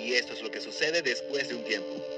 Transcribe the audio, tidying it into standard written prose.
Y esto es lo que sucede después de un tiempo.